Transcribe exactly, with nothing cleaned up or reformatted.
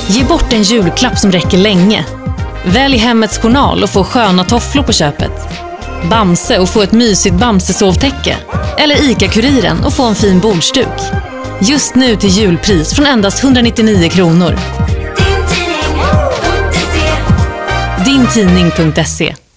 Ge bort en julklapp som räcker länge. Välj Hemmets Journal och få sköna tofflor på köpet. Bamse och få ett mysigt Bamse-sovtäcke. Eller ICA-Kuriren och få en fin bordsduk. Just nu till julpris från endast etthundranittionio kronor. Din tidning punkt se